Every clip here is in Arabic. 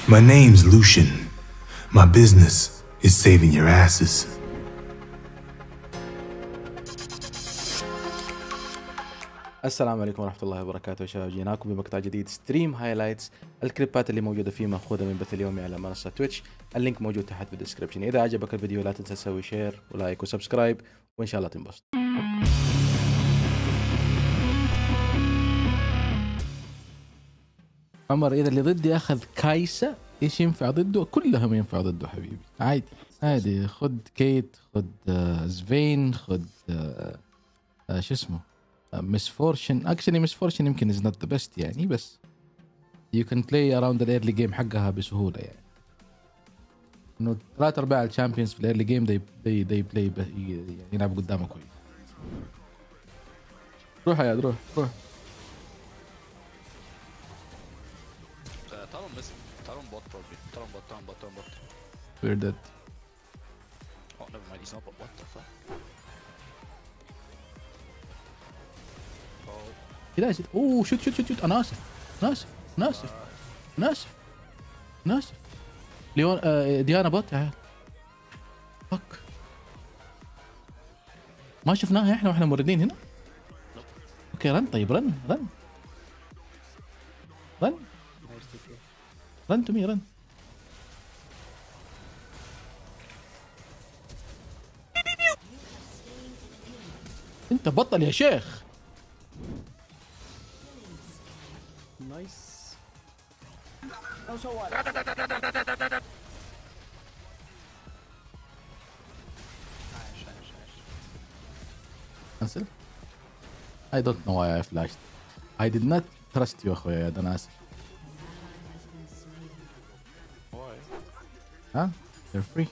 My name's Lucian. My business is saving your asses. السلام عليكم ورحمة الله وبركاته يا شباب، جيناكم بمقطع جديد ستريم هايلايتس. الكليبات اللي موجودة فيه مأخوذة من بث اليومي على منصة تويتش، اللينك موجود تحت في الديسكربشن. إذا عجبك الفيديو لا تنسى تسوي شير ولايك وسبسكرايب، وإن شاء الله تنبسط. عمر، إذا اللي ضدي أخذ كايسة إيش ينفع ضده؟ كلهم ينفع ضده حبيبي، عادي عادي. خد كيت، خد زفين، خد شو اسمه مسفورشن. اكشلي مسفورشن يمكن از نوت ذا بيست يعني، بس يو كان بلاي اراوند الايرلي جيم حقها بسهوله يعني. انه 3/4 الشامبيونز في الايرلي جيم دي بلاي يعني يلعبوا قدامه كويس. روح يا روح روح. Talon bot probably. Talon bot. We're dead. Oh, never mind. He's not bot. What the fuck? Oh. كذا اوه شوت. انا اسف. ليون ديانا بوت يا عيال. فك ما شفناها احنا واحنا موردين هنا. اوكي رن. طيب رن تو مي رن. انت بطل يا شيخ. نايس. cancel. I don't know why I flashed. I did not trust you اخويا، انا اسف. Why? ها؟ You're free.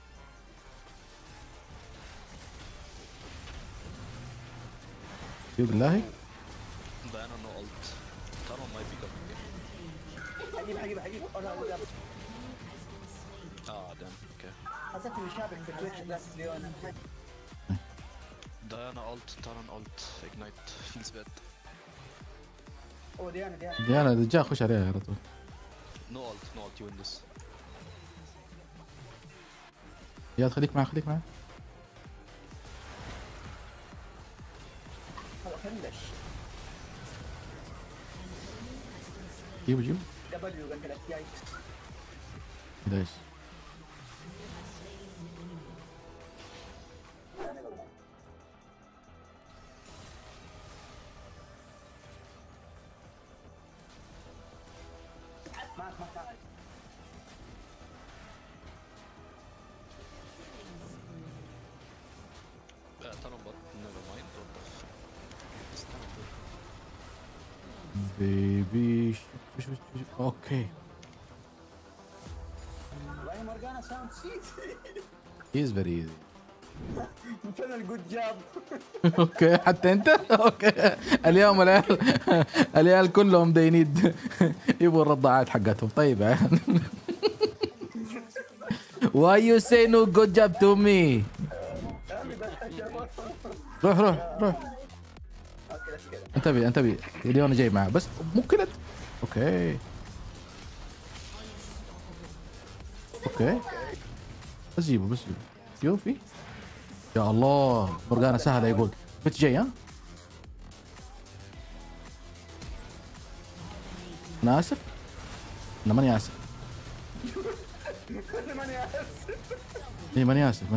يو بالله. Diana no ult. Talon might be coming here. حجيب. Ah, damn. Okay. حسيت اني شابك في تويتش بس ليون. Diana ult. Talon ult. Ignite. Feels bad. اوه ديانا. ديانا جا خش عليها على طول. No ult. You win this. يا خليك معاه. فندش. جيبوا. دبليو قلت لك يايكس. ليش؟ معك. Talon bot. Never mind. What the fuck? This Talon bot. بيبي شو اوكي. والله مورجانا ساوند سيت. He's very easy. فين الجود جاب. اوكي حتى انت. اوكي اليوم العيال كلهم دينيد يبغوا الرضاعات حقتهم. طيب يا عيال. Why you say no good job to me؟ روح. انتبه اليوم جاي معه بس مو كذا. اوكي بس جيبه يوفي. يا الله مورجانا سهله يقول بت جاي. ها انا اسف. انا ماني اسف. ماني اسف.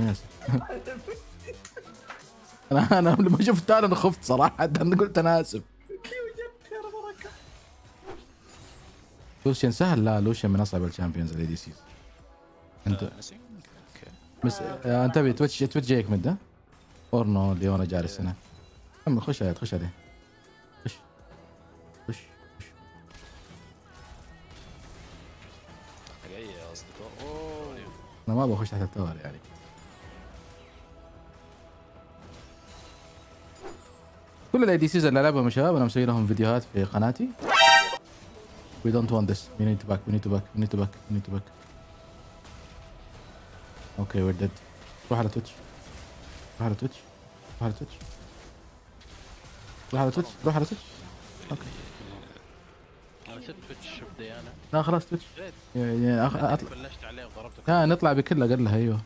انا لما شفت انا خفت صراحه. انا قلت انا اسف. لوشيان سهل. لا لوشيان من اصعب الشامبيونز الاي دي سيز. انت بس انتبه تويتش جايك مده اورنو ليونا جالس هنا. خش عليه خش. جاي يا اصدقاء. اوه. انا ما بخش تحت التور يعني. كل الاي دي سيز اللي العبهم يا شباب انا مسوي لهم فيديوهات في قناتي. We don't want this. We need to back. Okay, we're dead. روح على تويتش. اوكي. لا تويتش بديانة لا خلاص تويتش جد يعني اطلع. بلشت عليه وضربته نطلع بكلها قال لها ايوه.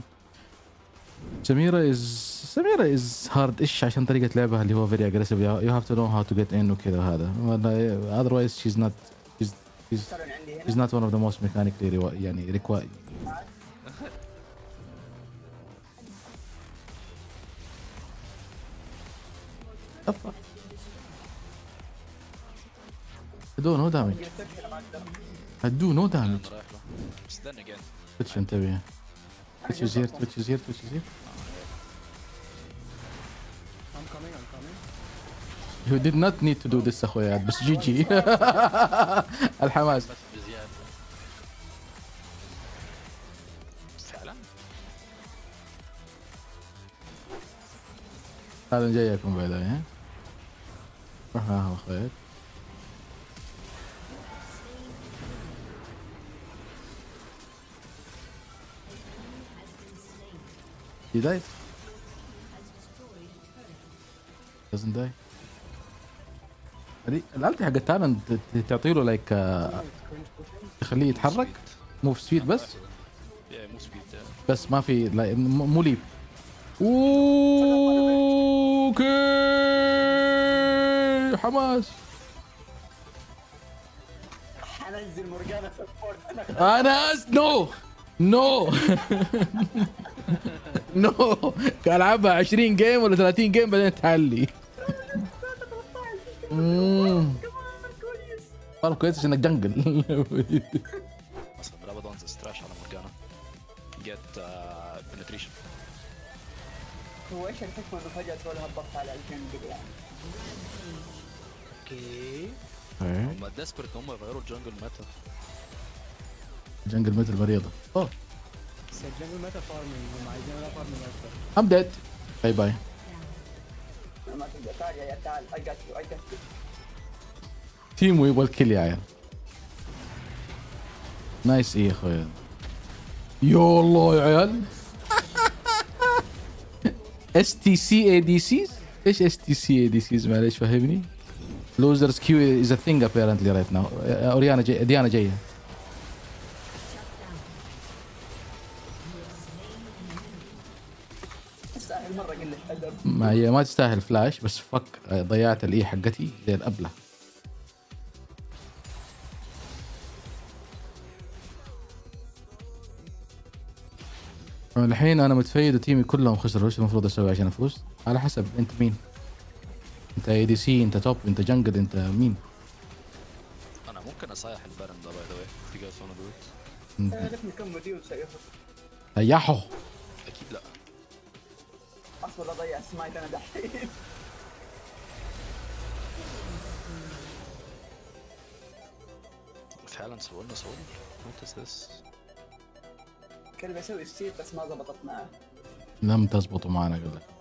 سميرة از هارد ايش عشان طريقة لعبها اللي هو فيري اجريسيف. يو هاف تو نو هاو تو جيت ان وكذا وهذا. اذروايز شيز نوت ترى عندي هنا شيز نوت ون اوف ذا موست ميكانيكلي يعني ريكواير. do no damage. do no damage. رايح له بس then again Twitch انتبه. Twitch is here. Twitch is here. Twitch is here. I'm coming. You did not need to do this اخويا بس جي جي. الحماس. بس بزيادة فعلا هذا جايكم بعدين ها. روح معها اخويا. He died. Doesn't die. الالتي حق التالنت تعطي له لايك تخليه يتحرك موف سبيد بس مو سبيد بس ما في مو ليب. اوكي حماس. حنزل مورجانا سبورت انا نو نو كان العبها 20 جيم ولا 30 جيم بعدين تعلي. صار كويس انك جنجل. اصلا رابدون ستراش على مورجانا جيت بنتريشن. هو ايش الحكمه انه فجاه تقول هبطت على الجنجل يعني؟ اوكي هم ديسبرت هم يغيروا الجنجل ميتا. جنجل مثل مريضة. اوه بس الجنجل ميتا فارمينج هم عايزين ولا فارمينج اكتر. I'm dead. باي باي. ما تقدر تعال يا تعال I got you. تيمو يبغى الكل يا عيال. نايس ايه يا اخويا. يا الله يا عيال. اس تي سي اي دي سيز. ايش اس تي سي اي دي سيز معليش فهمني. لوزرز كيو از ا ثينج ابيرنتلي رايت ناو. اوريانا ديانا جايه. تستاهل مره قله ادب. ما هي ما تستاهل فلاش بس فك ضيعت الاي حقتي زي الابله. الحين انا متفيد وتيمي كلهم خسروا. ايش المفروض اسوي عشان افوز؟ على حسب انت مين. انت اي دي سي، انت توب، انت جنجل، انت مين؟ انا ممكن اصيح البارن ده باي ذا واي if you guys wanna do it. لك نكمل دي ونسيفها. ريحه. اكيد لا اصلا اضيع سمايت انا دحين. فعلا سوولنا سول وات از ذس. كان بسوي ستيل بس ما ضبطت معه. لم تزبطوا معنا قال لك.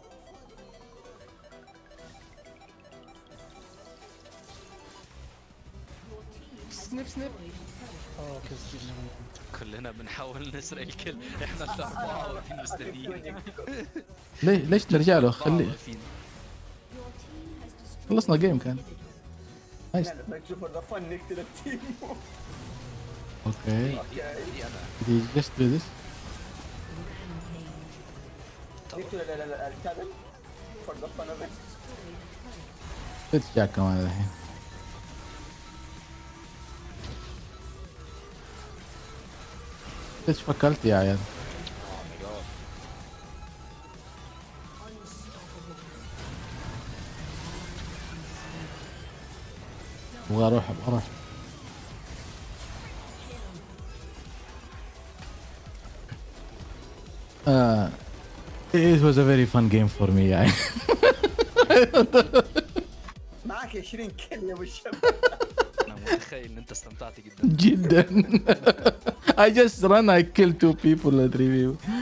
سنيب اوكي كلنا بنحاول نسرق الكل احنا الاربعه واقفين مستنيين. ليش نرجع له؟ خليه واقفين. خلصنا جيم كان. نايس. لا تشوف ذا فن نقتل التيم. اوكي. دي انا دي جست دو ذس. نقتل الكابل فور ذا فن اوف ات. بيتش جاك كمان الحين. بيتش فكرت يا عيال. ابغى اروح. It was a very fun game for me يعني. معك 20 كل يا ابو الشباب. انا متخيل ان انت استمتعت جدا جدا. I just ran I killed 2 people or 3 people.